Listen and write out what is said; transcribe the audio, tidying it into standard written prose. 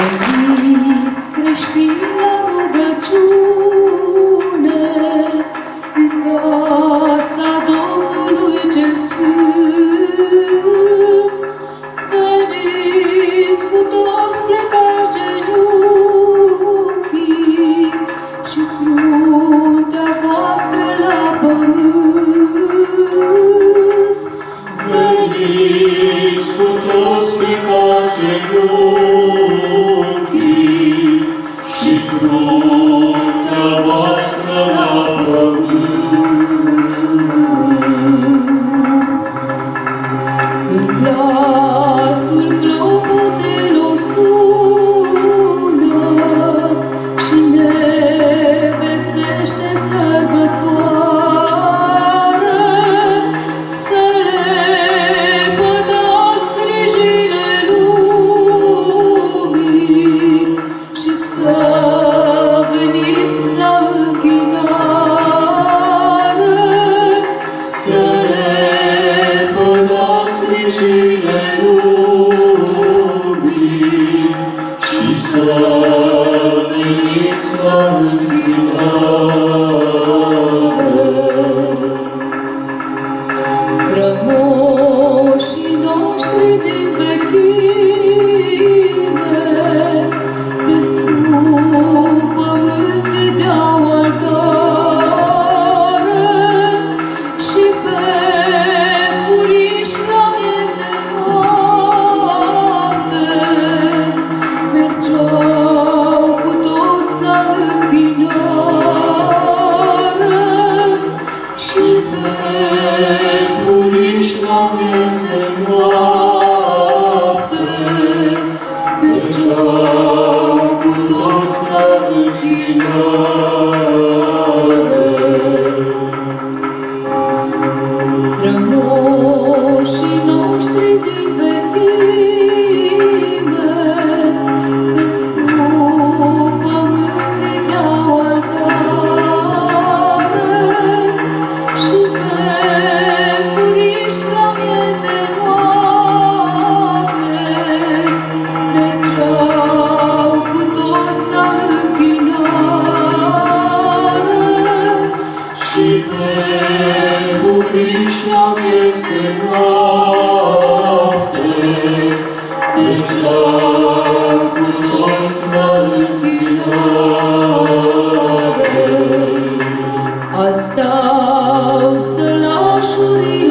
Veniți creștini la rugăciune în casa Domnului cel Sfânt. Veniți cu toți plecați genunchii și fruntea voastră la pământ. Veniți cu toți plecați genunchii și fruntea voastră la pământ. Când glasul clopotelor sună și ne vestește sărbătoare, să lepădați grijile lumii și să veniți la închinare, să lepădați grijile lumii și să veniți la închinare. Strămoșii noștri din vechime, pe sub pământ zideau altare și pe furiș la miez de noapte mergeau cu toți la închinare și pe furiș la miez de noapte mergeau cu toți la închinare. Strămoșii noștri din vechime, pe sub pământ zideau altare și pe furiș la miez de noapte mergeau cu toți la închinare și pe furiș la miez de noapte mergeau cu toți la închinare. Asta-u sălașurile